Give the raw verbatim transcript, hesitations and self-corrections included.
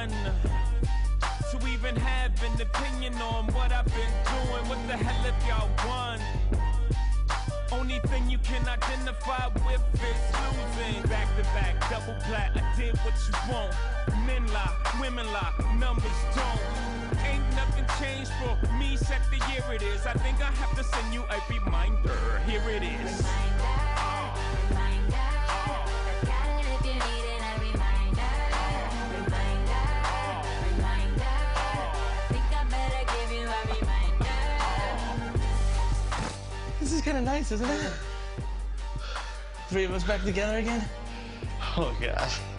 none to even have an opinion on what I've been doing. What the hell have y'all won? Only thing you can identify with is losing. Back to back, double plat, I did what you want. Men lie, women lie, numbers don't. Ain't nothing changed for me, set the year it is. I think I have to send you a reminder, here it is. This is kind of nice, isn't it? Three of us back together again? Oh, gosh.